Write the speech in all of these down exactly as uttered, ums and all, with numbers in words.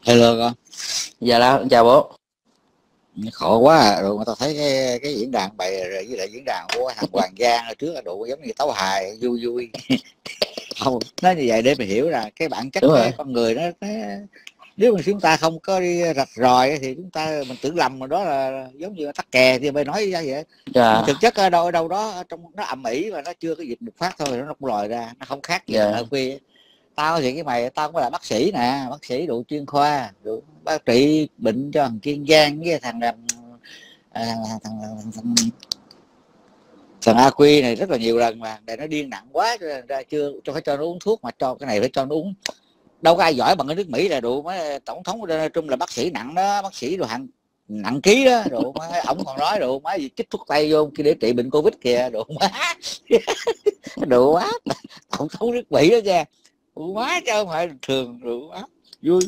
Hello con. Dạ là chào bố. Khổ quá à. Rồi mà tao thấy cái cái diễn đàn bày rồi với lại diễn đàn của thằng Hoàng Giang ở trước đủ giống như tấu hài vui vui. Không, nói như vậy để mình hiểu là cái bản chất Đúng cái rồi. con người nó, nó nếu mà chúng ta không có đi rạch ròi thì chúng ta mình tưởng lầm mà đó là giống như tắc kè thì mày nói ra vậy. Dạ. Thực chất ở đâu ở đâu đó trong nó ầm ĩ và nó chưa có dịch bùng phát thôi nó cũng lòi ra, nó không khác gì Dạ. thằng Ơ Quy. Tao thì cái mày tao cũng là bác sĩ nè, bác sĩ đủ chuyên khoa, đủ bác trị bệnh cho thằng Kiên Giang với thằng à, thằng, thằng, thằng, thằng, thằng A Quy này rất là nhiều lần mà để nó điên nặng quá ra chưa cho phải cho nó uống thuốc, mà cho cái này phải cho nó uống. Đâu có ai giỏi bằng cái nước Mỹ là đủ mấy tổng thống Donald Trump là bác sĩ nặng đó, bác sĩ đồ hạng nặng ký đó, đủ mấy ổng còn nói đủ mấy gì chích thuốc tây vô kia để trị bệnh Covid kìa, đủ má đủ quá tổng thống nước Mỹ đó nha, đủ má chứ không phải thường, đủ má vui.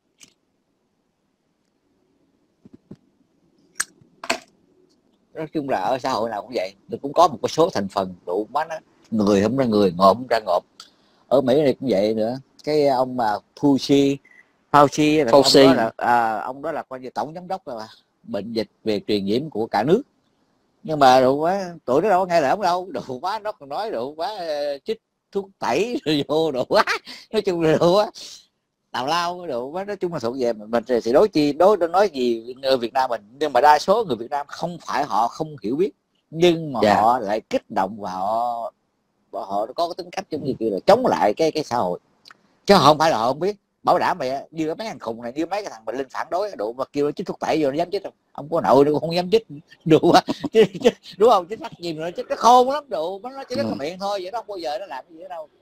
Nói chung là ở xã hội nào cũng vậy, nó cũng có một cái số thành phần đủ má nó người không ra người, ngộm không ra ngộm. Ở Mỹ này cũng vậy nữa. Cái ông mà Fauci Fauci là ông đó là à, ông đó là coi như tổng giám đốc là bệnh dịch về truyền nhiễm của cả nước, nhưng mà đủ quá tụi nó đâu có nghe lời ông đâu, đủ quá nó còn nói đủ quá chích thuốc tẩy rồi vô đủ quá. Nói chung là đủ quá tào lao đủ quá. Nói chung là thuộc về mình, mình thì đối chi đối nói gì người Việt Nam mình, nhưng mà đa số người Việt Nam không phải họ không hiểu biết, nhưng mà dạ. họ lại kích động và họ họ có cái tính cách giống như kiểu là chống lại cái cái xã hội, chứ không phải là họ không biết. Bảo đảm mày như mấy thằng khùng này, như mấy cái thằng mình lên phản đối đủ mà kêu nó chích thuốc tẩy vô nó dám chích không? Ông có nội nó cũng không dám chích đủ quá. Chứ, chứ, đúng không? Chích phát gì mà nó chích, nó khôn lắm đủ, nó chỉ có ừ. miệng thôi vậy đó, không bao giờ nó làm cái gì ở đâu.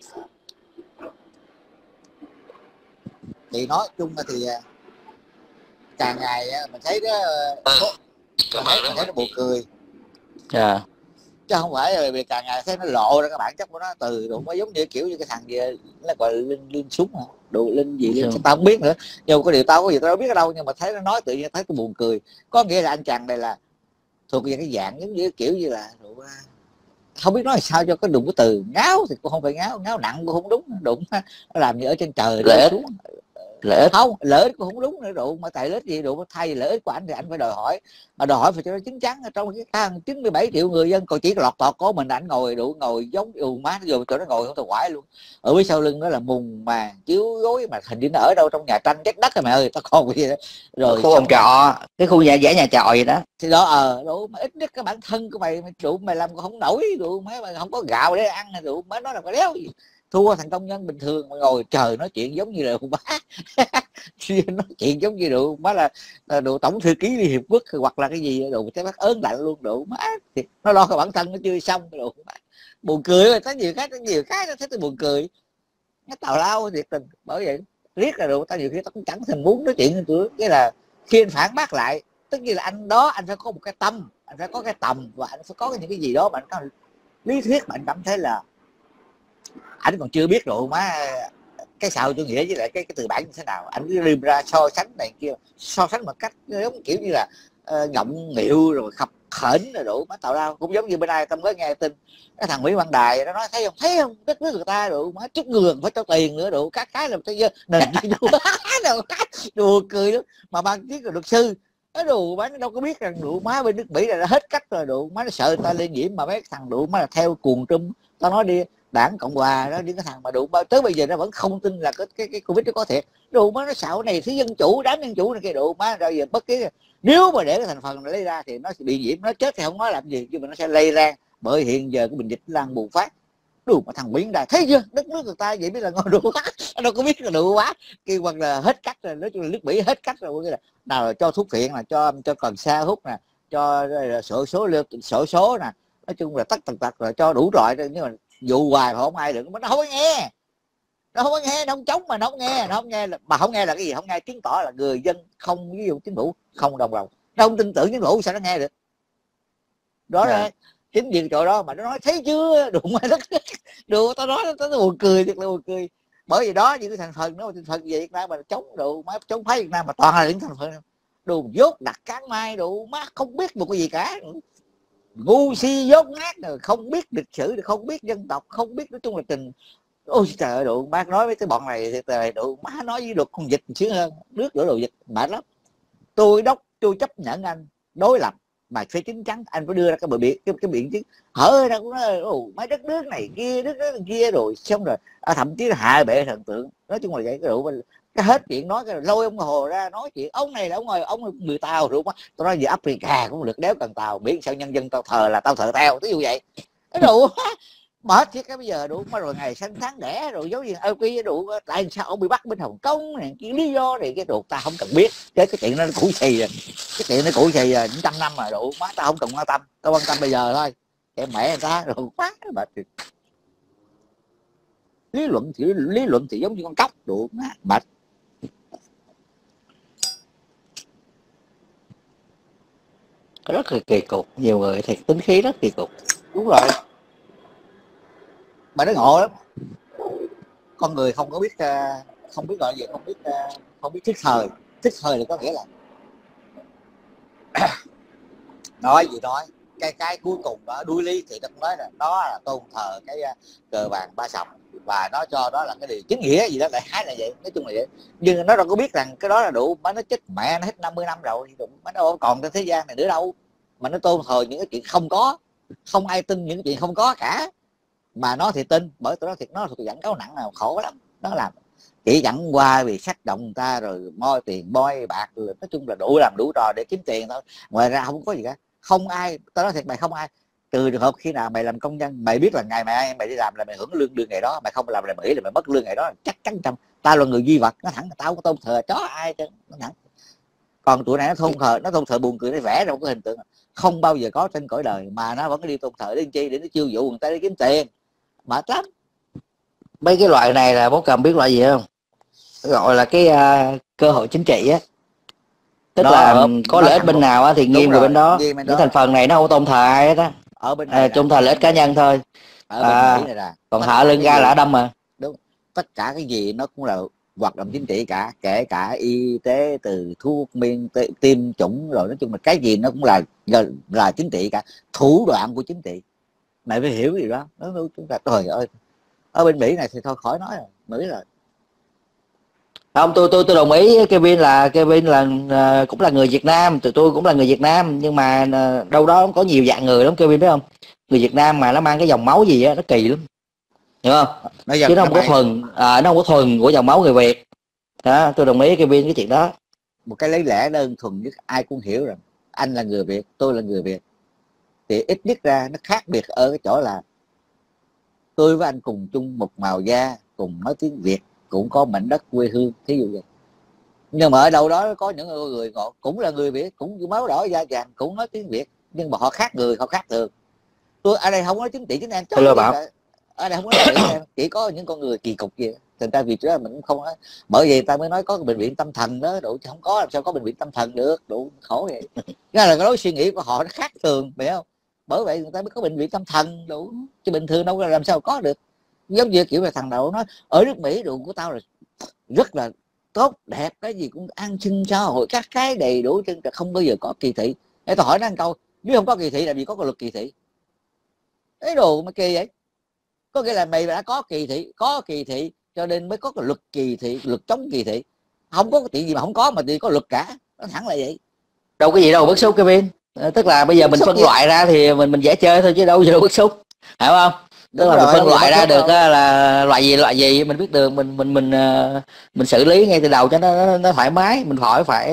Thì nói chung là thì càng ngày mình thấy đó, mình thấy, mình thấy nó buồn cười. Dạ. Chứ không phải là càng ngày thấy nó lộ ra cái bản chất của nó từ đủ mới giống như kiểu như cái thằng gì nó gọi là linh linh súng hả, đồ linh gì linh, tao không biết nữa, nhưng có điều tao có gì tao đâu biết ở đâu, nhưng mà thấy nó nói tự nhiên thấy cái buồn cười. Có nghĩa là anh chàng này là thuộc về cái dạng giống như kiểu như là đủ, không biết nói sao cho có đụng cái từ ngáo thì cũng không phải ngáo, ngáo nặng cũng không đúng, đụng nó làm như ở trên trời rơi xuống. Lợi ích không, lợi ích cũng không đúng nữa đủ, mà tại lợi ích gì đủ, thay lợi ích của anh thì anh phải đòi hỏi, mà đòi hỏi phải cho nó chín chắn. Trong cái thang chín mươi bảy triệu người dân còn chỉ lọt tọt có mình anh ngồi đủ, ngồi giống ù má nó vô chỗ nó ngồi không tao quải luôn. Ở phía sau lưng đó là mùng màn chiếu gối, mà hình như nó ở đâu trong nhà tranh chắc đất rồi mẹ ơi, tao còn gì đó. Rồi khu ông trọ, cái khu nhà giả nhà trọ vậy đó thì đó ờ đủ, mà ít nhất cái bản thân của mày mày đủ mày làm còn không nổi đủ, mấy mày không có gạo để ăn đủ, mấy nó là cái đéo gì thua thằng công nhân bình thường mà ngồi trời nói chuyện giống như là bá nói chuyện giống như đủ má là, là đủ tổng thư ký Liên Hiệp Quốc hoặc là cái gì đủ cái bác ớn lạnh luôn đủ má. Thì nó lo cái bản thân nó chưa xong đủ má. Buồn cười rồi, có nhiều cái có nhiều cái nó thấy tôi buồn cười, nó tào lao thiệt tình. Bởi vậy riết là đủ tao nhiều khi tao cũng chẳng thành muốn nói chuyện với tụi, cái là khi anh phản bác lại tất nhiên là anh đó anh phải có một cái tâm, anh phải có cái tầm, và anh phải có những cái gì đó mà anh có lý thuyết mà anh cảm thấy là anh còn chưa biết rồi má cái xã hội chủ nghĩa với lại cái cái từ bản như thế nào, anh cứ tìm ra so sánh này kia, so sánh một cách giống kiểu như là uh, ngậm nghịu rồi khập khểnh rồi đủ má tạo ra. Cũng giống như bên đây tâm mới nghe tin cái thằng Nguyễn Văn Đài nó nói thấy không thấy không đất nước người ta đủ má chút người phải cho tiền nữa đủ, các cái là cái nền đùa cười đó mà ban tiếng là luật sư nó đủ má, nó đâu có biết rằng đủ má bên nước Mỹ là nó hết cách rồi đủ má, nó sợ người ta lây nhiễm, mà mấy thằng đủ má là theo cuồng Trump. Tao nói đi đảng Cộng Hòa đó, những cái thằng mà đủ tới bây giờ nó vẫn không tin là cái cái, cái Covid nó có thiệt đủ má, nó xạo này thứ dân chủ đám dân chủ này kia đủ má. Rồi giờ bất kỳ nếu mà để cái thành phần này lấy ra thì nó sẽ bị nhiễm, nó chết thì không nói làm gì, nhưng mà nó sẽ lây lan, bởi hiện giờ cái bệnh dịch đang bùng phát đủ. Mà thằng Nguyễn Đài thấy chưa, đất nước người ta vậy mới là ngon đủ quá, nó đâu có biết là đủ quá kêu hoặc là hết cách rồi. Nói chung là nước Mỹ hết cách rồi, là nào là cho thuốc phiện, là cho cho cần sa hút nè, cho sổ số sổ số nè, nói chung là tất tần tật rồi cho đủ loại rồi, nhưng mà dụ hoài mà không ai được, nó không có nghe, nó không có nghe, nó không chống mà nó không nghe, nó không nghe là mà không nghe là cái gì, không nghe chứng tỏ là người dân không, ví dụ chính phủ không đồng lòng, nó không tin tưởng chính phủ sao nó nghe được đó. Yeah. Rồi chính vì chỗ đó mà nó nói thấy chưa đụng mà đất đùa, tao nói tao buồn cười thiệt là buồn cười. Bởi vì đó những cái thành phần nó thành phần gì Việt Nam mà chống đủ má, chống phái Việt Nam mà toàn là những thành phần đồ dốt đặt cán mai đủ má, không biết một cái gì cả, ngu si dốt nát rồi, không biết lịch sử, không biết dân tộc, không biết nói chung là tình Ôi trời ơi, độ bác nói với cái bọn này thì trời, độ má nói với luật con vịt xíu hơn, nước đổ đồ vịt mệt lắm. Tôi đốc tôi chấp nhận anh đối lập mà phải chính chắn, anh phải đưa ra cái bờ biển, cái cái biển chứ hở ra cũng nói mấy đất nước này kia đất nước kia rồi xong rồi à, thậm chí là hạ bệ thần tượng. Nói chung là vậy. Cái độ cái hết chuyện nói cái lôi ông Hồ ra nói chuyện ông này là ông ngồi ông người Tàu rồi mà tôi nói về Africa cũng được đéo cần Tàu, biết sao nhân dân tao thờ là tao thờ theo, ví dụ vậy. Cái đủ mệt chứ. Cái bây giờ đủ mà rồi ngày sinh tháng đẻ rồi giống như ơ quy đủ tại sao ông bị bắt bên Hồng Kông này cái lý do này cái đủ ta không cần biết, cái cái chuyện nó cũ xì rồi, cái chuyện nó cũ xì rồi những trăm năm rồi đủ má tao không cần quan tâm, tao quan tâm bây giờ thôi cái mẹ người ta rồi quá mệt. Lý luận thì lý luận thì giống như con cóc đủ má mệt. Rất là kỳ cục, nhiều người thiệt tính khí rất kỳ cục. Đúng rồi, mà nó ngộ lắm. Con người không có biết không biết gọi gì, không biết không biết thức thời. Thức thời là có nghĩa là nói gì nói cái cái cuối cùng đó đuối lý thì nó nói là đó là tôn thờ cái cờ vàng ba sọc và nó cho đó là cái điều chính nghĩa gì đó, đại khái là vậy. Nói chung là vậy, nhưng nó đâu có biết rằng cái đó là đủ mà nó chết mẹ nó hết năm mươi năm rồi, nó đâu còn trên thế gian này nữa đâu mà nó tôn thờ những cái chuyện không có. Không ai tin những chuyện không có cả, mà nó thì tin. Bởi tụi nó thiệt nó thuộc dẫn cáo nặng nào khổ lắm. Nó làm chỉ dẫn qua vì sách động người ta rồi moi tiền moi bạc, nói chung là đủ làm đủ trò để kiếm tiền thôi, ngoài ra không có gì cả. Không ai, tao nói thiệt mày, không ai trừ trường hợp khi nào mày làm công nhân mày biết là ngày mày mày đi làm là mày hưởng lương lương ngày đó, mày không làm là mày nghĩ là mày mất lương ngày đó, chắc chắn trăm. Tao là người duy vật, nó thẳng là tao có tôn thờ chó ai chứ, nó thẳng. Còn tụi này nó tôn thờ, nó tôn thờ buồn cười, nó vẽ ra một cái hình tượng không bao giờ có trên cõi đời mà nó vẫn đi tôn thờ đến chi, để nó chiêu dụ người ta để kiếm tiền, mệt lắm. Mấy cái loại này là bố Cầm biết loại gì không? Gọi là cái uh, cơ hội chính trị á, tức nó là hợp, có lợi ích bên nào á thì nghiêng về bên đó. Cái đó. Thành phần này nó không tôn thờ ai hết á, ở bên này à, tôn thờ lợi ích cá nhân thôi. Ở bên à, này là còn hạ lưng ga là đâm mà. Đúng, tất cả cái gì nó cũng là hoạt động chính trị cả, kể cả y tế từ thuốc men tiêm chủng rồi, nói chung là cái gì nó cũng là là chính trị cả, thủ đoạn của chính trị. Mày phải hiểu gì đó. Nó chúng ta trời ơi, ở bên Mỹ này thì thôi khỏi nói rồi, Mỹ rồi. Không, tôi tôi tôi đồng ý Kevin là Kevin là uh, cũng là người Việt Nam, tụi tôi cũng là người Việt Nam, nhưng mà uh, đâu đó có nhiều dạng người lắm Kevin biết không? Người Việt Nam mà nó mang cái dòng máu gì á nó kỳ lắm, hiểu không? Nó chứ nó không có thuần, à, nó không có thuần của dòng máu người Việt. Đó, tôi đồng ý Kevin cái chuyện đó. Một cái lấy lẽ đơn thuần nhất ai cũng hiểu rằng anh là người Việt, tôi là người Việt, thì ít nhất ra nó khác biệt ở cái chỗ là tôi với anh cùng chung một màu da, cùng nói tiếng Việt, cũng có mảnh đất quê hương, thí dụ vậy. Nhưng mà ở đâu đó có những người họ cũng là người Việt, cũng máu đỏ da vàng, cũng nói tiếng Việt, nhưng mà họ khác người, họ khác thường. Tôi ở đây không nói chính trị chính em, ở đây không có nói em, chỉ có những con người kỳ cục gì. Thành ra vì đó mình cũng không nói, bởi vì ta mới nói có bệnh viện tâm thần đó, đủ không có làm sao có bệnh viện tâm thần được, đủ khổ vậy. Cái là cái lối suy nghĩ của họ nó khác thường, phải không? Bởi vậy người ta mới có bệnh viện tâm thần đủ, chứ bình thường đâu có làm sao có được. Giống như kiểu là thằng nào nói ở nước Mỹ đồ của tao là rất là tốt đẹp, cái gì cũng an sinh xã hội các cái đầy đủ, chứ không bao giờ có kỳ thị. Để tôi hỏi nó một câu, nếu không có kỳ thị làm gì có cái luật kỳ thị? Cái đồ mà kỳ vậy. Có nghĩa là mày đã có kỳ thị, có kỳ thị cho nên mới có cái luật kỳ thị, luật chống kỳ thị. Không có cái chuyện gì mà không có mà thì có luật cả, nó thẳng là vậy. Đâu có gì đâu bức xúc Kevin, tức là bây giờ mình phân loại ra thì mình mình dễ chơi thôi chứ đâu gì đâu bức xúc, hiểu không? Tức là mình phân loại ra được là loại gì loại gì mình biết được, mình mình mình mình xử lý ngay từ đầu cho nó nó thoải mái, mình khỏi phải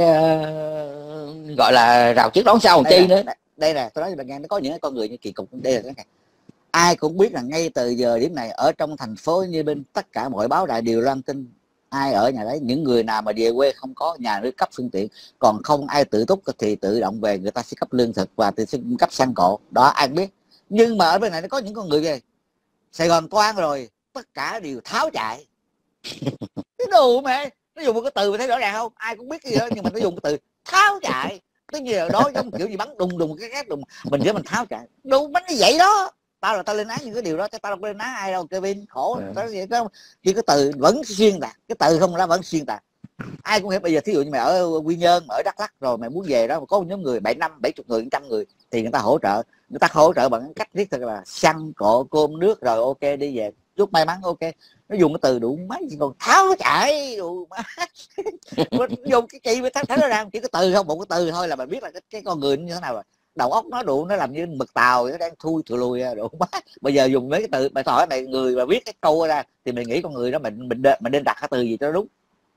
uh, gọi là rào trước đón sau làm chi nữa. Đây là tôi nói cho bạn nghe, nó có những con người như kỳ cục. Đây là cái ai cũng biết là ngay từ giờ điểm này ở trong thành phố như bên tất cả mọi báo đài đều loan tin ai ở nhà đấy. Những người nào mà về quê không có nhà để cấp phương tiện, còn không ai tự túc thì tự động về, người ta sẽ cấp lương thực và tự sẽ cấp xăng cộ đó, ai biết. Nhưng mà ở bên này nó có những con người về Sài Gòn toan rồi tất cả đều tháo chạy. Cái đồ mẹ, nó dùng một cái từ mà thấy rõ ràng không? Ai cũng biết cái gì đó, nhưng mà nó dùng cái từ tháo chạy. Tất nhiên là đó giống kiểu gì bắn đùng đùng cái két đùng, mình với mình tháo chạy. Đâu bắn như vậy đó. Tao là tao lên án những cái điều đó, chứ tao đâu có lên án ai đâu Kevin, khổ. Tao vậy đó, chỉ cái từ vẫn xuyên tạc, cái từ không là vẫn xuyên tạc. Ai cũng hiểu. Bây giờ thí dụ như mày ở Quy Nhơn, ở Đắk Lắk rồi mày muốn về đó, có một nhóm người bảy năm bảy chục người, trăm người thì người ta hỗ trợ, người ta hỗ trợ bằng cách thiết thực là xăng cộ cơm nước rồi ok đi về. chúc may mắn, ok. Nó dùng cái từ đủ má còn tháo nó chạy đủ má. Dùng cái gì mới thấy, thấy nó ra chỉ cái từ không, một cái từ thôi là mình biết là cái, cái con người như thế nào rồi. Đầu óc nó đủ, nó làm như mực tàu nó đang thui thùi lùi đủ má. Bây giờ dùng mấy cái từ mày hỏi mày người mà viết cái câu ra thì mình nghĩ con người đó mình mình mình nên đặt cái từ gì cho nó đúng.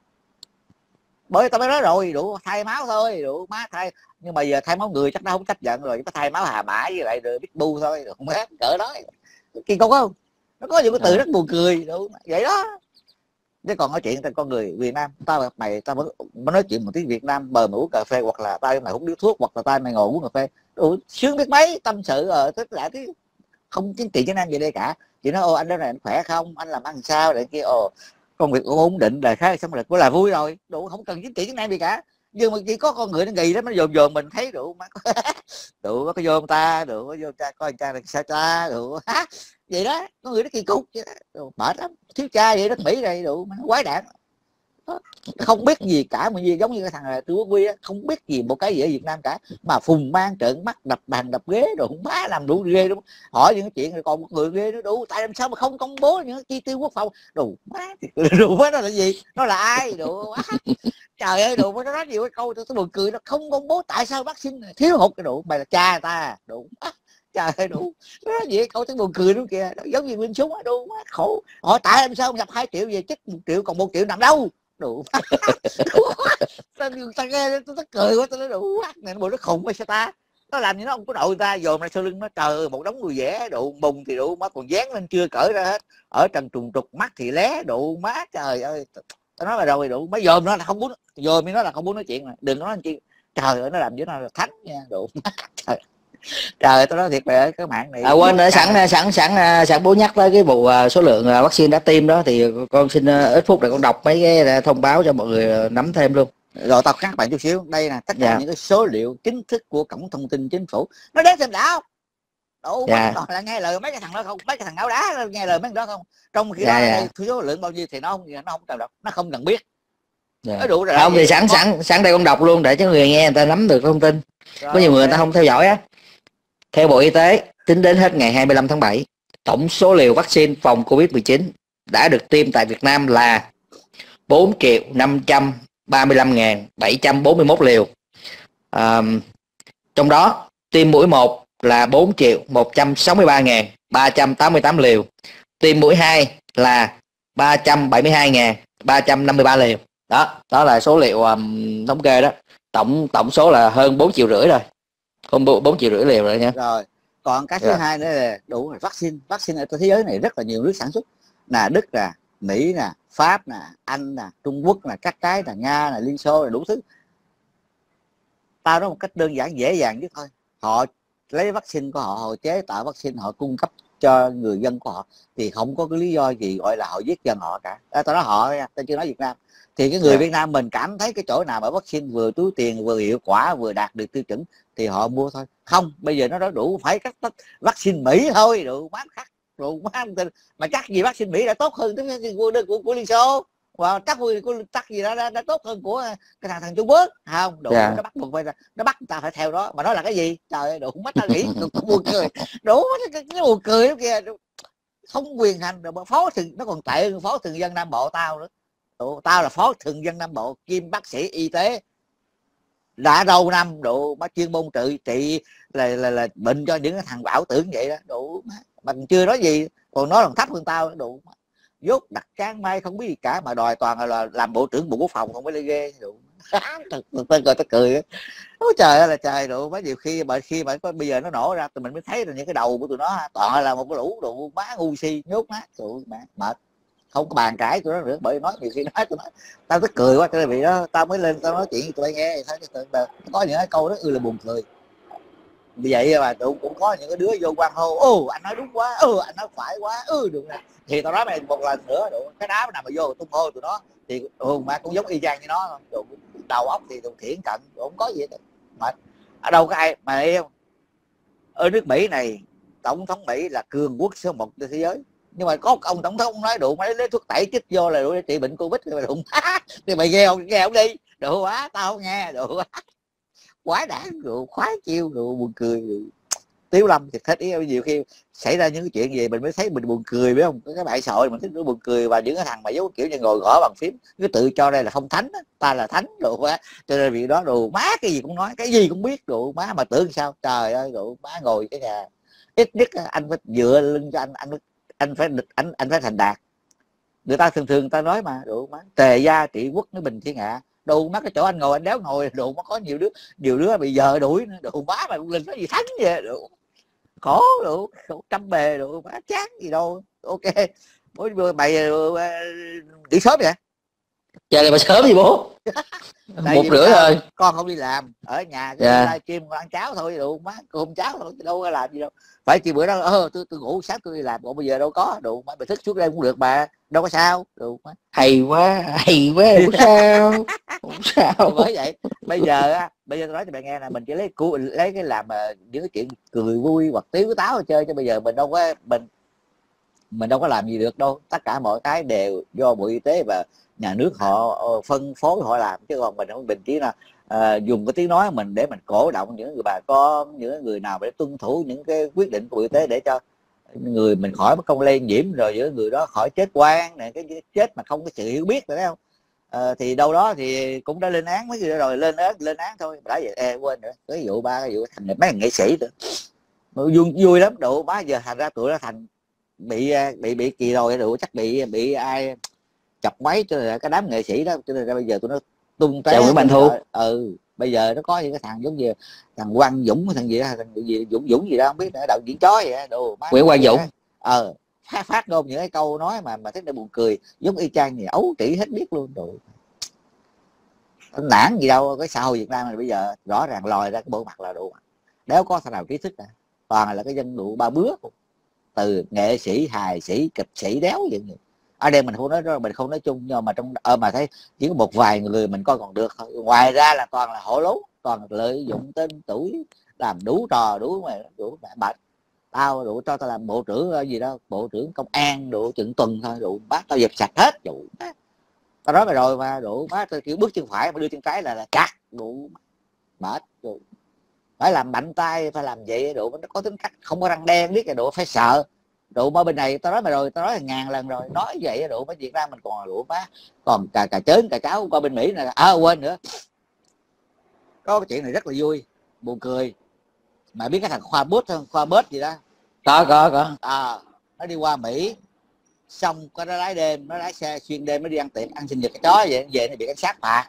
Bởi tao mới nói rồi, đủ thay máu thôi, đủ má thay. Nhưng mà giờ thay máu người chắc nó không chấp nhận rồi, chỉ có thay máu hà mã với lại Pitbull thôi, đủ má cỡ đó. Kỳ cục không? Nó có những cái từ à. rất buồn cười, đủ vậy đó. Chứ còn nói chuyện con người Việt Nam, tao gặp mày tao mới nói chuyện một tiếng Việt Nam, bờ mày uống cà phê, hoặc là tao mày hút điếu thuốc, hoặc là tao mày ngồi uống cà phê, đủ sướng biết mấy, tâm sự ở tức là cái không chính trị chính năng gì đây cả. Chị nói ô anh đó này anh khỏe không, anh làm ăn sao để kia, ồ công việc cũng ổn định, đời khác xong rồi cũng là vui rồi, đủ không cần chính trị chính năng gì cả. Nhưng mà chỉ có con người nó ghi đó, nó dồn dồn mình thấy đủ má. Đủ có vô ta, đủ có vô cha coi cha là sao cha, đủ vậy đó. Con người nó kỳ cục vậy đó, mệt lắm. Thiếu cha vậy đất Mỹ này đủ quái đản, không biết gì cả, mà gì giống như cái thằng Trương Quốc Huy á, không biết gì một cái gì ở Việt Nam cả, mà phùng mang trợn mắt, đập bàn đập ghế rồi không má làm đủ ghê đúng. Hỏi những cái chuyện rồi còn một người ghê nữa đủ, tại làm sao mà không công bố những chi tiêu quốc phòng đủ má, đủ má nó là gì, nó là ai đủ má. Trời ơi đủ má, nó nói nhiều cái câu tôi buồn cười, nó không công bố tại sao vaccine thiếu hụt cái đủ, mày là cha ta đủ má. Trời ơi đủ, nó nói gì câu tôi buồn cười đúng kìa, giống như Minh Súng á đủ má khổ. Hỏi tại làm sao nhập hai triệu về chích một triệu còn một triệu nằm đâu đủ. Tao tao nghe tao cười quá, tao nói đủ này nó bộ nó khùng hay sao ta, nó làm như nó không có đội ta dồn ra sau lưng nó, trời ơi một đống người vẽ đủ bùng thì đủ má còn dán lên chưa cởi ra hết, ở trần trùng trục mắt thì lé đủ má. Trời ơi tao nói là rồi đủ mấy dòm nó là không muốn, dòm nó là không muốn nói chuyện mà đừng nói chuyện. Trời ơi nó làm như nó là thánh nha đủ má. Trời trời tao nói thiệt mày ơi, cái mạng này à, quên nữa, sẵn sẵn sẵn sẵn bố nhắc tới cái vụ số lượng vaccine đã tiêm đó thì con xin ít phút để con đọc mấy cái thông báo cho mọi người nắm thêm luôn. Rồi tao cắt bạn chút xíu, đây là tất cả dạ. những cái số liệu chính thức của cổng thông tin chính phủ, nó đến xem đảo đủ dạ. Còn là nghe lời mấy cái thằng đó không, mấy cái thằng áo đá nghe lời mấy cái đó không, trong khi dạ, đó dạ. số lượng bao nhiêu thì nó không nó không cần đọc, nó không cần biết dạ. Đủ rồi không thì sẵn có... sẵn sẵn đây con đọc luôn để cho người nghe người ta nắm được thông tin. Rồi, có nhiều người người ta không theo dõi á. Theo Bộ Y tế, tính đến hết ngày hai mươi lăm tháng bảy, tổng số liều vaccine phòng Covid mười chín đã được tiêm tại Việt Nam là bốn triệu năm trăm ba mươi lăm nghìn bảy trăm bốn mươi mốt liều. À, trong đó tiêm mũi một là bốn triệu một trăm sáu mươi ba nghìn ba trăm tám mươi tám liều, tiêm mũi hai là ba trăm bảy mươi hai nghìn ba trăm năm mươi ba liều. Đó, đó là số liệu um, thống kê đó. Tổng tổng số là hơn bốn triệu rưỡi rồi. Hơn bốn triệu rưỡi liều rồi nha. Rồi, còn cái thứ yeah. hai nữa là đủ rồi, vaccine, vaccine ở thế giới này rất là nhiều nước sản xuất. Là Đức nè, Mỹ nè, Pháp nè, Anh nè, Trung Quốc nè, các cái là Nga nè, Liên Xô là đủ thứ. Tao nói một cách đơn giản dễ dàng nhất thôi. Họ lấy vaccine của họ, họ chế tạo vaccine, họ cung cấp cho người dân của họ thì không có cái lý do gì gọi là họ giết dân họ cả. À, tao nói họ, tao chưa nói Việt Nam. Thì cái người yeah. Việt Nam mình cảm thấy cái chỗ nào mà vaccine vừa túi tiền, vừa hiệu quả, vừa đạt được tiêu chuẩn thì họ mua thôi. Không, bây giờ nó đã đủ phải cắt vaccine Mỹ thôi, đủ má khắc, đủ má mà chắc gì vaccine Mỹ đã tốt hơn cái của, của, của Liên Xô, và chắc chắc gì đó đã, đã tốt hơn của cái thằng thằng Trung Quốc không đủ yeah. Nó bắt buộc phải nó bắt ta phải theo đó, mà nó là cái gì trời ơi đủ mắt ta nghĩ cũng buồn cười, đủ cái, cái buồn cười đó kìa, không quyền hành rồi phó thường, nó còn tệ hơn phó thường dân Nam Bộ tao nữa. Đủ, tao là phó thường dân Nam Bộ kiêm bác sĩ y tế đã lâu năm đủ bác chuyên môn trị trị là, là là bệnh cho những cái thằng bảo tưởng vậy đó đủ, mình chưa nói gì còn nói còn thấp hơn tao đủ, dốt đặt tráng mai không biết gì cả mà đòi toàn là làm bộ trưởng bộ quốc phòng không phải lấy ghê đủ. Tên coi tao cười ôi trời ơi là trời đủ mấy nhiều khi mà khi mà bây giờ nó nổ ra tụi mình mới thấy là những cái đầu của tụi nó toàn là một cái lũ đủ má ngu si nhốt má tụi má mệt không có bàn cãi tụi nó nữa, bởi nói nhiều khi nói tụi nó tao tức cười quá cái vị đó tao mới lên tao nói chuyện với tụi bay nghe thấy có những cái câu đó ư là buồn cười. Vì vậy mà tụi cũng có những cái đứa vô quan hô ô anh nói đúng quá, ừ anh nói phải quá, ừ được nè, thì tao nói mày một lần nữa đủ cái đá nào mà vô tung hô tụi nó thì ừ mà cũng giống y chang như nó đủ, đầu óc thì tụi thiển cận không có gì hết mệt. Ở đâu có ai mà thấy không, ở nước Mỹ này tổng thống Mỹ là cường quốc số một trên thế giới, nhưng mà có ông tổng thống nói đủ mấy lấy thuốc tẩy chích vô là đủ để trị bệnh Covid thì mày đụng thì mày nghe không nghe không đi đủ quá tao không nghe đủ quá quái đản đủ khoái chiêu đủ buồn cười đủ. Tiếu Lâm thì thích ý, nhiều khi xảy ra những cái chuyện gì mình mới thấy mình buồn cười, biết không? Cái bạn xã hội mình thích nó buồn cười, và những cái thằng mà giống kiểu như ngồi gõ bằng phím cứ tự cho đây là không thánh á, ta là thánh đồ quá, cho nên việc đó đồ má cái gì cũng nói, cái gì cũng biết đồ má, mà tưởng sao trời ơi đồ má ngồi cái nhà ít nhất anh phải dựa lưng cho anh anh anh phải anh anh phải thành đạt. Người ta thường thường người ta nói mà đồ má tề gia trị quốc với bình thiên hạ, đồ má cái chỗ anh ngồi anh đéo ngồi đồ má có nhiều đứa nhiều đứa bây giờ đuổi đồ má mà lên nói gì thánh vậy đồ khổ đồ khổ trăm bề đồ má chán gì đâu. Ok mỗi bữa mày đi sớm vậy? Giờ này mà sớm gì bố? Một rưỡi thôi. Con không đi làm ở nhà cái yeah. livestream ăn cháo thôi đồ má, cơm cháo thôi đâu có làm gì đâu. Phải chỉ bữa đó ơ tôi tôi ngủ sáng tôi đi làm, còn bây giờ đâu có đồ má, mày thức suốt đêm cũng được mà đâu có sao đồ má. Hay quá hay quá không sao không sao. Bởi vậy bây giờ á, bây giờ tôi nói cho bạn nghe là mình chỉ lấy lấy cái làm những cái chuyện cười vui hoặc tiếu táo chơi, cho bây giờ mình đâu có mình mình đâu có làm gì được đâu, tất cả mọi cái đều do Bộ Y tế và nhà nước họ phân phối họ làm, chứ còn mình không, mình chỉ là uh, dùng cái tiếng nói của mình để mình cổ động những người bà con, những người nào để tuân thủ những cái quyết định của Bộ Y tế để cho người mình khỏi mất công lây nhiễm, rồi những người đó khỏi chết oan này, cái chết mà không có sự hiểu biết, phải không? Uh, thì đâu đó thì cũng đã lên án mấy người rồi, lên án lên án thôi đã vậy. Ê, quên nữa cái vụ ba cái vụ thành mấy nghệ sĩ nữa vui vui lắm độ má, giờ thành ra tụi nó thành bị bị bị kỳ rồi đủ chắc bị bị ai chọc máy, cho nên cái đám nghệ sĩ đó, cho nên ra bây giờ tụi nó tung té. Nguyễn Mạnh Thu. Ừ bây giờ nó có những cái thằng giống như thằng Quang Dũng, thằng gì đó, thằng gì Dũng Dũng gì đó không biết nữa, đạo diễn chó vậy đồ má. Nguyễn Quang Dũng ờ phát phát ngôn những cái câu nói mà mà thấy nó buồn cười, giống y chang gì ấu trĩ hết biết luôn rồi. Nản gì đâu, cái xã hội Việt Nam này bây giờ rõ ràng lòi ra cái bộ mặt là đủ đéo có thằng nào trí thức cả, toàn là cái dân đủ ba bứa, từ nghệ sĩ hài sĩ kịch sĩ đéo vậy. Ở đây mình không nói mình không nói chung, nhưng mà trong ở mà thấy chỉ có một vài người mình coi còn được thôi, ngoài ra là toàn là hổ lố, toàn lợi dụng tên tuổi làm đủ trò đủ mà đủ bạch. Tao đủ cho tao làm bộ trưởng gì đó, bộ trưởng công an đủ chừng tuần thôi đủ bác tao dẹp sạch hết đủ. Tao nói mày rồi mà đủ bác tao kiểu bước chân phải mà đưa chân trái là là chặt đủ mệt đủ. Phải làm mạnh tay, phải làm vậy đủ nó có tính cách không có răng đen biết cái độ phải sợ đủ. Mà bên này tao nói mày rồi, tao nói là ngàn lần rồi, nói vậy đủ mấy Việt Nam mình còn đủ má, còn cà cà chớn cà cháo qua bên Mỹ này à quên nữa, có cái chuyện này rất là vui buồn cười. Mà biết cái thằng Khoa Bút không, Khoa Bút gì đó? Có có có. À nó đi qua Mỹ xong có nó lái đêm, nó lái xe xuyên đêm nó đi ăn tiệc ăn sinh nhật cái chó vậy, về nó bị cảnh sát phạt.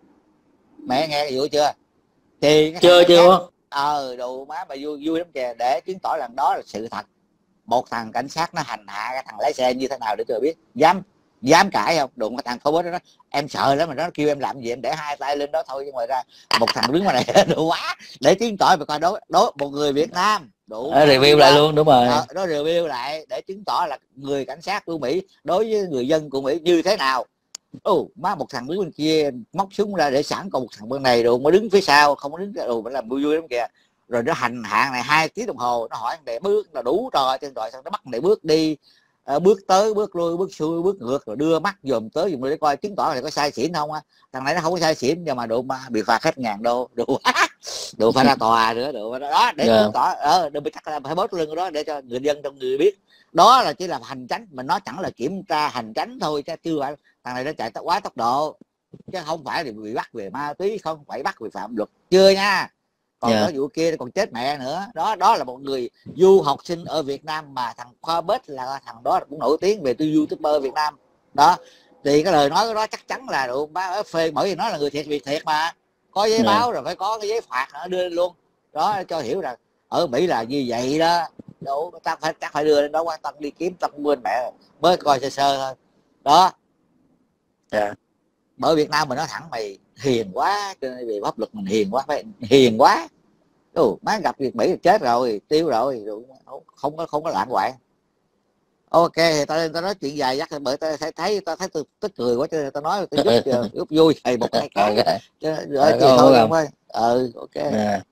Mẹ nghe cái vụ chưa? Thì chưa chưa ờ đồ má mà vui vui lắm kìa, để chứng tỏ lần đó là sự thật. Một thằng cảnh sát nó hành hạ cái thằng lái xe như thế nào để cho biết, dám dám cãi không? Đụng cái thằng Khoa Bút đó, em sợ lắm mà nó kêu em làm gì em để hai tay lên đó thôi, chứ ngoài ra một thằng đứng ngoài này đủ quá để chứng tỏ về coi đó đó một người Việt Nam đủ à, review lại luôn đúng rồi. Ờ, nó review lại để chứng tỏ là người cảnh sát của Mỹ đối với người dân của Mỹ như thế nào. Ồ má, một thằng đứng bên kia móc súng ra để sẵn, còn một thằng bên này rồi mới đứng phía sau không có đứng, đồ phải làm vui vui lắm kìa. Rồi nó hành hạ này hai tiếng đồng hồ, nó hỏi để bước là đủ trò trên rồi, xong nó bắt để bước đi, uh, bước tới bước lui bước xuôi bước ngược, rồi đưa mắt dòm tới dùm để coi chứng tỏ là có sai xỉn không á. Thằng này nó không có sai xỉn nhưng mà độ mà bị phạt hết ngàn đô đủ đủ phải ra tòa nữa đủ đó để yeah. chứng tỏ ờ đừng bị cắt là phải bớt lưng đó để cho người dân trong người biết đó là chỉ là hành tránh, mà nó chẳng là kiểm tra hành tránh thôi chứ chưa phải thằng này nó chạy quá tốc độ, chứ không phải thì bị bắt về ma túy, không phải bắt về phạm luật chưa nha. Còn yeah. có vụ kia còn chết mẹ nữa đó. Đó là một người du học sinh ở Việt Nam, mà thằng Khoa Bết là thằng đó cũng nổi tiếng về tôi YouTuber Việt Nam đó, thì cái lời nói của đó chắc chắn là đủ bá phê, bởi vì nó là người thiệt việc thiệt mà có giấy yeah. báo rồi phải có cái giấy phạt nữa đưa lên luôn đó, cho hiểu rằng ở Mỹ là như vậy đó. Đủ ta phải chắc phải đưa lên đó, quan tâm đi kiếm tâm quên mẹ mới coi sơ sơ thôi đó yeah. Bởi Việt Nam mình nói thẳng mày hiền quá, cho nên về pháp luật mình hiền quá, phải hiền quá. Ồ, má gặp việc Mỹ chết rồi, tiêu rồi, không có không có lạng quạng. Ok, thì tao tao nói chuyện dài dắt bởi tao thấy thấy tao thấy tôi tức cười quá cho nên tao nói tao giúp giúp vui thầy một hai cái. Rồi thôi không ơi. Ừ, ok.